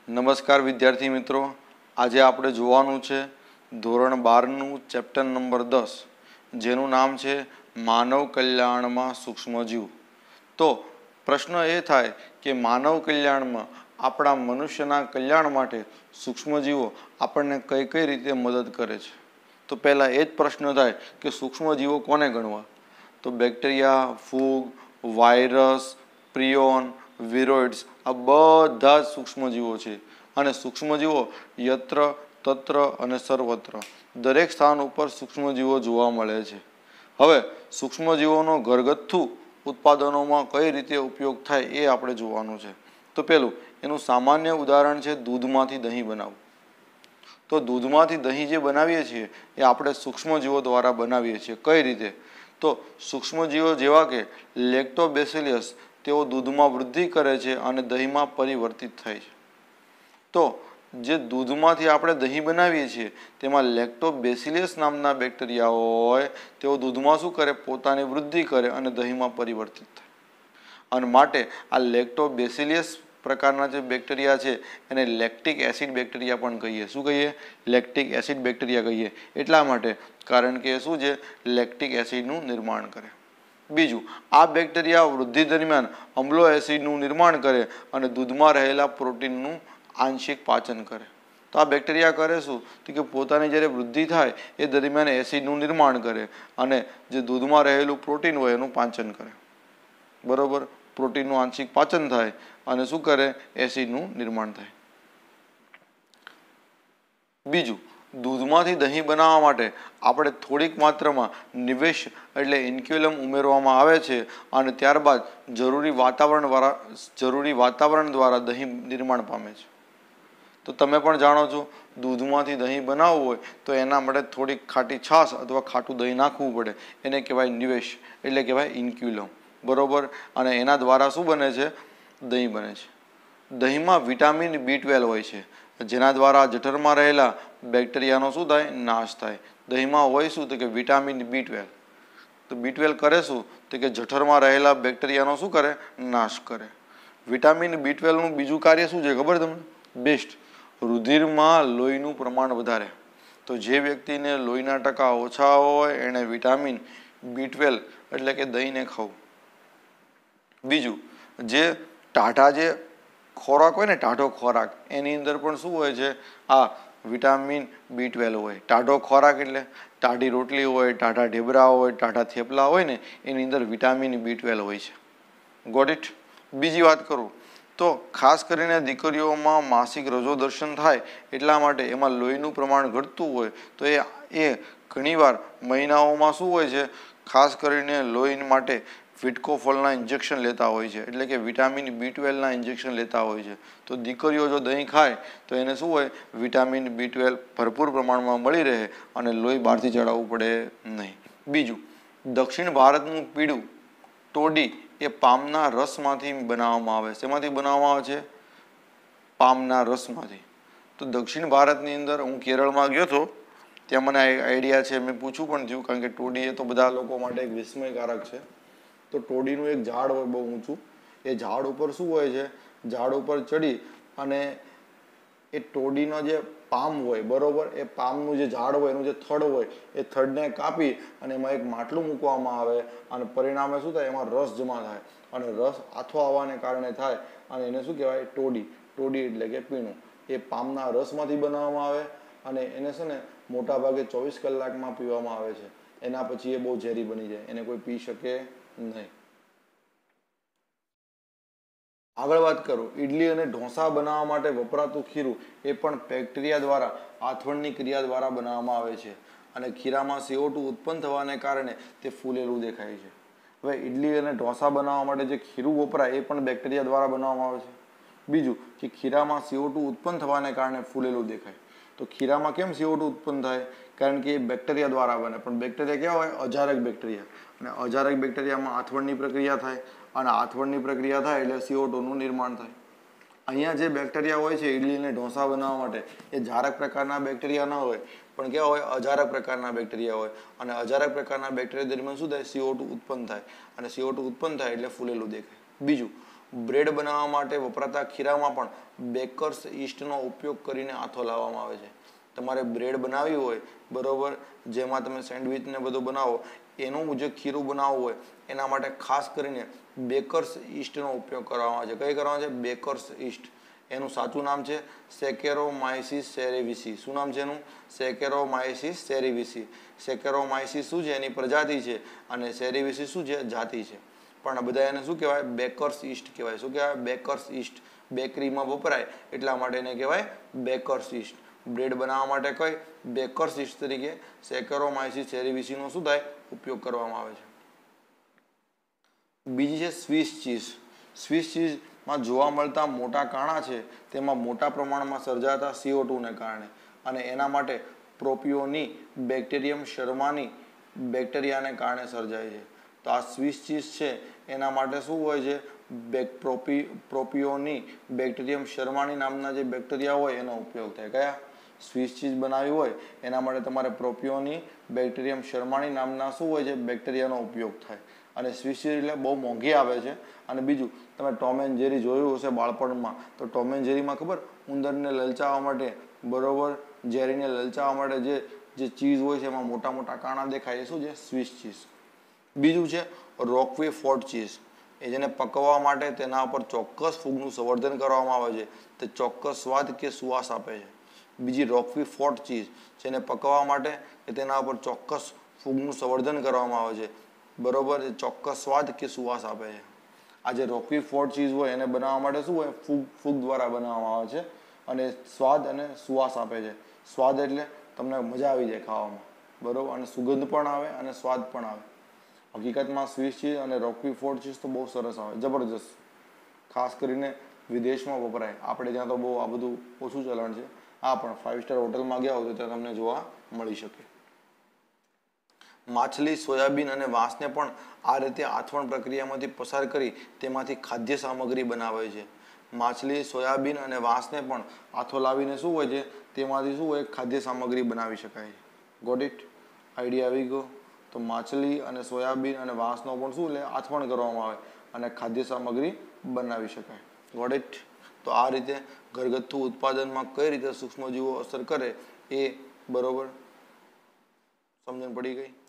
નમસ્કાર વિદ્યાર્થી મિત્રો, આજે આપણે જોવાનું છે ધોરણ 12નું ચેપ્ટર નંબર 10, જેનું નામ છે માનવ કલ્યાણમાં સૂક્ષ્મજીવ. તો પ્રશ્ન એ થાય કે માનવ કલ્યાણમાં આપણા મનુષ્યના કલ્યાણ માટે સૂક્ષ્મજીવો આપણને કઈ કઈ રીતે મદદ કરે છે. તો પહેલાં એ જ પ્રશ્ન થાય કે સૂક્ષ્મજીવો કોને ગણવા? તો બેક્ટેરિયા, ફૂગ, વાયરસ, પ્રિયોન, વિરોઇડ્સ આ બધા જ સૂક્ષ્મજીવો છે. અને સૂક્ષ્મજીવો યત્ર, તત્ર અને સર્વત્ર દરેક સ્થાન ઉપર સૂક્ષ્મજીવો જોવા મળે છે. હવે સૂક્ષ્મજીવોનો ઘરગથ્થુ ઉત્પાદનોમાં કઈ રીતે ઉપયોગ થાય એ આપણે જોવાનું છે. તો પહેલું એનું સામાન્ય ઉદાહરણ છે દૂધમાંથી દહીં બનાવવું. તો દૂધમાંથી દહીં જે બનાવીએ છીએ એ આપણે સૂક્ષ્મજીવો દ્વારા બનાવીએ છીએ. કઈ રીતે? તો સૂક્ષ્મજીવો જેવા કે લેક્ટોબેસિલસ તેઓ દૂધમાં વૃદ્ધિ કરે છે અને દહીંમાં પરિવર્તિત થાય છે. તો જે દૂધમાંથી આપણે દહીં બનાવીએ છીએ તેમાં લેક્ટોબેસિલસ નામના બેક્ટેરિયાઓ હોય તેઓ દૂધમાં શું કરે? પોતાની વૃદ્ધિ કરે અને દહીંમાં પરિવર્તિત થાય. અને માટે આ લેક્ટોબેસિલસ પ્રકારના જે બેક્ટેરિયા છે એને લેક્ટિક એસિડ બેક્ટેરિયા પણ કહીએ. શું કહીએ? લેક્ટિક એસિડ બેક્ટેરિયા કહીએ. એટલા માટે કારણ કે શું છે? લેક્ટિક એસિડનું નિર્માણ કરે. બીજું, આ બેક્ટેરિયા વૃદ્ધિ દરમિયાન અમ્લો એસિડનું નિર્માણ કરે અને દૂધમાં રહેલા પ્રોટીનનું આંશિક પાચન કરે. તો આ બેક્ટેરિયા કરે શું? તો કે પોતાની જ્યારે વૃદ્ધિ થાય એ દરમિયાન એસિડનું નિર્માણ કરે અને જે દૂધમાં રહેલું પ્રોટીન હોય એનું પાચન કરે. બરોબર? પ્રોટીનનું આંશિક પાચન થાય અને શું કરે? એસિડનું નિર્માણ થાય. બીજું, દૂધમાંથી દહીં બનાવવા માટે આપણે થોડીક માત્રામાં નિવેશ એટલે ઇન્ક્યુલમ ઉમેરવામાં આવે છે અને ત્યારબાદ જરૂરી વાતાવરણ દ્વારા દહીં નિર્માણ પામે છે. તો તમે પણ જાણો છો દૂધમાંથી દહીં બનાવવું હોય તો એના માટે થોડીક ખાટી છાશ અથવા ખાટું દહીં નાખવું પડે. એને કહેવાય નિવેશ એટલે કહેવાય ઇન્ક્યુલમ. બરોબર? અને એના દ્વારા શું બને છે? દહીં બને છે. દહીંમાં વિટામિન B12 હોય છે જેના દ્વારા જઠરમાં રહેલા બેક્ટેરિયાનો શું થાય? નાશ થાય. દહીંમાં હોય શું? તો કે વિટામિન B12. તો B12 કરે શું? તો કે જઠરમાં રહેલા બેક્ટેરિયાનો શું કરે? નાશ કરે. વિટામિન B12 નું બીજું કાર્ય શું છે ખબર તમને? બેસ્ટ. રુધિરમાં લોહીનું પ્રમાણ વધારે. તો જે વ્યક્તિને લોહીના ટકા ઓછા હોય એને વિટામિન B12 એટલે કે દહીંને ખાવું. બીજું, જે ટાઢા જે ખોરાક હોય ને, ટાઢો ખોરાક, એની અંદર પણ શું હોય છે? આ વિટામિન B12 હોય. ટાઢો ખોરાક એટલે ટાઢી રોટલી હોય, ટાઢા ઢેબરા હોય, ટાઢા થેપલા હોય ને એની અંદર વિટામિન B12 હોય છે. Got it? બીજી વાત કરું તો ખાસ કરીને દીકરીઓમાં માસિક રજોદર્શન થાય એટલા માટે એમાં લોહીનું પ્રમાણ ઘટતું હોય તો એ ઘણીવાર મહિનાઓમાં શું હોય છે? ખાસ કરીને લોહી માટે વિટકોફોલના ઇન્જેક્શન લેતા હોય છે. એટલે કે વિટામિન B12ના ઇન્જેક્શન લેતા હોય છે. તો દીકરીઓ જો દહીં ખાય તો એને શું હોય? વિટામિન B12 ભરપૂર પ્રમાણમાં મળી રહે અને લોહી બહારથી ચડાવવું પડે નહીં. બીજું, દક્ષિણ ભારતનું પીળું ટોડી એ પામના રસમાંથી બનાવવામાં આવે છે. શેમાંથી બનાવવામાં આવે છે? પામના રસમાંથી. તો દક્ષિણ ભારતની અંદર હું કેરળમાં ગયો હતો ત્યાં મને આઈડિયા છે, મેં પૂછવું પણ થયું કારણ કે ટોડી એ તો બધા લોકો માટે એક વિસ્મયકારક છે. તો ટોડીનું એક ઝાડ હોય બહુ ઊંચું. એ ઝાડ ઉપર શું હોય છે? ઝાડ ઉપર ચડી અને એ ટોડીનો જે પામ હોય, બરોબર, એ પામનું જે ઝાડ હોય એનું જે થડ હોય એ થડને કાપી અને એમાં એક માટલું મૂકવામાં આવે અને પરિણામે શું થાય? એમાં રસ જમા થાય અને રસ આથો આવવાને કારણે થાય અને એને શું કહેવાય? ટોડી. ટોડી એટલે કે પીણું. એ પામના રસમાંથી બનાવવામાં આવે અને એને છે ને મોટા ભાગે 24 કલાકમાં પીવામાં આવે છે. એના પછી એ બહુ ઝેરી બની જાય, એને કોઈ પી શકે નહીં. આગળ વાત કરું, ઇડલી અને ઢોસા બનાવવા માટે વપરાતું ખીરું એ પણ બેક્ટેરિયા દ્વારા આથવણની ક્રિયા દ્વારા બનાવવામાં આવે છે અને ખીરામાં CO2 ઉત્પન્ન થવાને કારણે તે ફૂલેલું દેખાય છે. હવે ઇડલી અને ઢોસા બનાવવા માટે જે ખીરું વપરાય એ પણ બેક્ટેરિયા દ્વારા બનાવવામાં આવે છે. બીજું કે ખીરામાં CO2 ઉત્પન્ન થવાને કારણે ફૂલેલું દેખાય. તો ખીરામાં કેમ CO2 ઉત્પન્ન થાય? કારણ કે એ બેક્ટેરિયા દ્વારા બને. પણ બેક્ટેરિયા કેવા હોય? અજારક બેક્ટેરિયા. અને અજારક બેક્ટેરિયામાં આથવણની પ્રક્રિયા થાય અને આથવણની પ્રક્રિયા થાય એટલે CO2 નું નિર્માણ થાય. અહીંયા જે બેક્ટેરિયા હોય છે ઇડલી અને ઢોસા બનાવવા માટે એ જારક પ્રકારના બેક્ટેરિયા ન હોય પણ કેવા હોય? અજારક પ્રકારના બેક્ટેરિયા હોય. અને અજારક પ્રકારના બેક્ટેરિયા દરમિયાન શું થાય? CO2 ઉત્પન્ન થાય અને CO2 ઉત્પન્ન થાય એટલે ફૂલેલું દેખાય. બીજું, બ્રેડ બનાવવા માટે વપરાતા ખીરામાં પણ બેકર્સ ઈસ્ટનો ઉપયોગ કરીને આથો લાવવામાં આવે છે. તમારે બ્રેડ બનાવવી હોય બરોબર, જેમાં તમે સેન્ડવિચ ને બધું બનાવો, એનું જે ખીરું બનાવવું હોય એના માટે ખાસ કરીને બેકર્સ ઈસ્ટનો ઉપયોગ કરવામાં આવે છે. કઈ કરવાનો છે? Bakers yeast. એનું સાચું નામ છે સેકેરોમાઇસીસ સેરેવિસી. શું નામ છે એનું? સેકેરોમાઇસીસ સેરેવિસી. સેકેરોમાઇસીસ શું છે? એની પ્રજાતિ છે, અને સેરેવિસી શું છે? જાતિ છે. પણ બધા એને શું કહેવાય? બેકર્સ ઈસ્ટ કહેવાય. શું કહેવાય? Bakers East. બેકરીમાં વપરાય એટલા માટે એને કહેવાય બેકર્સ ઈસ્ટ. બ્રેડ બનાવવા માટે કઈ? બેકર્સ ઈસ્ટ તરીકે સેકેરોમાઇસીસ સેરેવિસીનો શું થાય? ઉપયોગ કરવામાં આવે છે. બીજી છે સ્વિસ ચીઝ. સ્વિસ ચીઝમાં જોવા મળતા મોટા કાણા છે તેમાં મોટા પ્રમાણમાં સર્જાતા CO2 ને કારણે અને એના માટે પ્રોપિયોની બેક્ટેરિયમ શર્માની બેક્ટેરિયાને કારણે સર્જાય છે. તો આ સ્વિસ ચીઝ છે એના માટે શું હોય છે? પ્રોપિયોની બેક્ટેરિયમ શર્માની નામના જે બેક્ટેરિયા હોય એનો ઉપયોગ થાય. કયા? સ્વિસ ચીઝ બનાવી હોય એના માટે તમારે પ્રોપિયોની બેક્ટેરિયમ શર્માની નામના શું હોય છે? બેક્ટેરિયાનો ઉપયોગ થાય. અને સ્વિસ ચીઝ એટલે બહુ મોંઘી આવે છે. અને બીજું, તમે ટોમ એન્ડ જેરી જોયું હશે બાળપણમાં, તો ટોમ એન્ડ જેરીમાં ખબર ઉંદરને લલચાવવા માટે બરોબર, જેરીને લલચાવવા માટે જે ચીઝ હોય છે એમાં મોટા મોટા કાણા દેખાય, એ શું છે? Swiss cheese. બીજું છે રોકવી ફોર્ટ ચીઝ. એ જેને પકવવા માટે તેના ઉપર ચોક્કસ ફૂગનું સંવર્ધન કરવામાં આવે છે. તે ચોક્કસ સ્વાદ કે સુવાસ આપે છે. બીજી રોકવી ફોર્ટ ચીઝ, જેને પકવવા માટે કે તેના ઉપર ચોક્કસ ફૂગનું સંવર્ધન કરવામાં આવે છે બરોબર, એ ચોક્કસ સ્વાદ કે સુવાસ આપે છે. આ જે રોકવી ફોર્ટ ચીઝ હોય એને બનાવવા માટે શું હોય? ફૂગ દ્વારા બનાવવામાં આવે છે અને સ્વાદ અને સુવાસ આપે છે. સ્વાદ એટલે તમને મજા આવી જાય ખાવામાં બરોબર, અને સુગંધ પણ આવે અને સ્વાદ પણ આવે. હકીકતમાં સ્વિસ ચીઝ અને રોકવી ફોર્ટ ચીઝ તો બહુ સરસ આવે, જબરજસ્ત. ખાસ કરીને વિદેશમાં વપરાય. આપણે ત્યાં તો બહુ આ બધું ઓછું ચલણ છે. હા, પણ 5 સ્ટાર હોટલમાં ગયા હોય તો ત્યાં તમને જોવા મળી શકે. માછલી, સોયાબીન અને વાંસને પણ આ રીતે આથવણ પ્રક્રિયામાંથી પસાર કરી તેમાંથી ખાદ્ય સામગ્રી બનાવે છે. માછલી, સોયાબીન અને વાંસને પણ આથો લાવીને શું હોય છે? તેમાંથી શું હોય? ખાદ્ય સામગ્રી બનાવી શકાય છે. Got it? આઈડિયા આવી ગયો? તો માછલી અને સોયાબીન અને વાંસનો પણ શું એટલે આથવણ કરવામાં આવે અને ખાદ્ય સામગ્રી બનાવી શકાય. Got it? તો આ રીતે ઘરગથ્થુ ઉત્પાદનમાં કઈ રીતે સૂક્ષ્મજીવો અસર કરે એ બરોબર સમજણ પડી ગઈ.